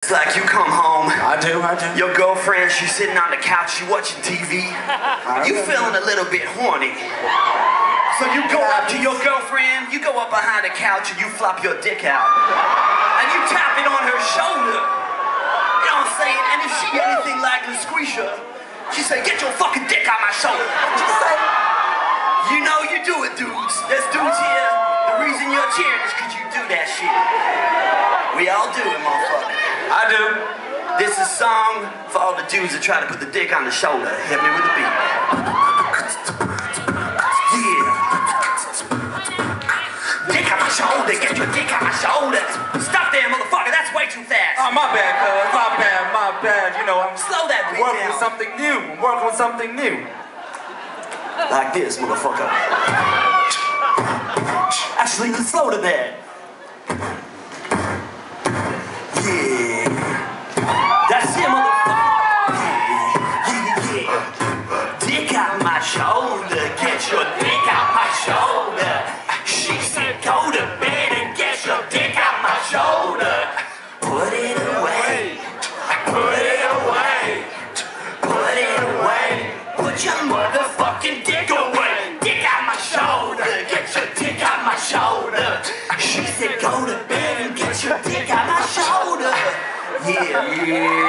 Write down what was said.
It's like you come home. I do. Your girlfriend, she's sitting on the couch, she watching TV. You feeling a little bit horny. So you go up to your girlfriend, you go up behind the couch and you flop your dick out. And you tap it on her shoulder. You know what I'm saying? And if she anything like Lucretia, she say, get your fucking dick out my shoulder. Just say, you know you do it, dudes. There's dudes here. The reason you're cheering is because you do that shit. We all do it, motherfucker. I do. This is a song for all the dudes that try to put the dick on the shoulder. Hit me with the beat. Yeah. Dick on my shoulder, get your dick on my shoulder. Stop there, motherfucker, that's way too fast. Oh, my bad, cuz. My bad. You know, I'm slow that beat working down. with something new. I'm working with something new. Like this, motherfucker. Actually, slow to that. Yeah. That's it, motherfucker. Yeah. Dick out my shoulder, get your dick out my shoulder. She said, go to bed and get your dick out my shoulder. Put it away. Put it away. Put it away. Put your motherfucking dick away. Dick out my shoulder, get your dick out my shoulder. She said, go to bed and get your dick out my shoulder. Yeah.